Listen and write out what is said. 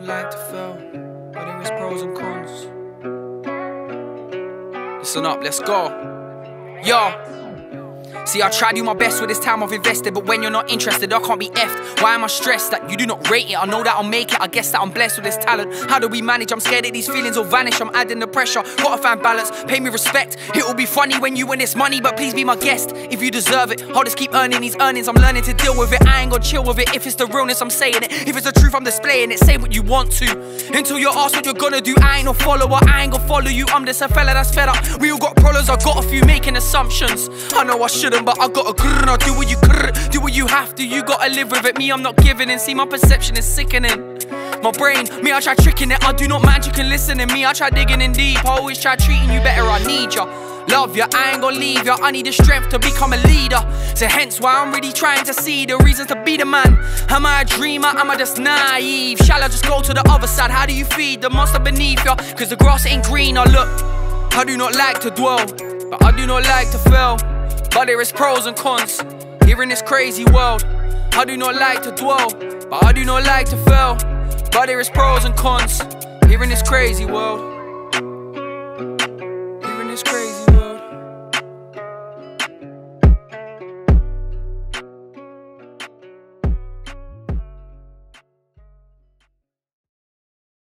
like to fail, but there is pros and cons. Listen up, let's go. Yo. See, I try to do my best with this time I've invested, but when you're not interested, I can't be effed. Why am I stressed that you do not rate it? I know that I'll make it, I guess that I'm blessed with this talent. How do we manage? I'm scared that these feelings will vanish. I'm adding the pressure, gotta find balance, pay me respect. It will be funny when you win this money, but please be my guest if you deserve it. I'll just keep earning these earnings, I'm learning to deal with it. I ain't gonna chill with it. If it's the realness, I'm saying it. If it's the truth, I'm displaying it. Say what you want to, until you're asked what you're gonna do. I ain't no follower, I ain't gonna follow you. I'm just a fella that's fed up. We all got problems, I got a few making assumptions. I know I shouldn't, but I gotta grrr, I do what you grrr, do what you have to. You gotta live with it, me I'm not giving in. See, my perception is sickening. My brain, me I try tricking it. I do not mind, you can listen to me. I try digging in deep, I always try treating you better. I need ya, love ya, I ain't gonna leave ya. I need the strength to become a leader, so hence why I'm really trying to see the reasons to be the man. Am I a dreamer, am I just naive? Shall I just go to the other side? How do you feed the monster beneath ya? Cause the grass ain't green. I look, I do not like to dwell, but I do not like to fail. But there is pros and cons here in this crazy world. I do not like to dwell, but I do not like to fail. But there is pros and cons here in this crazy world.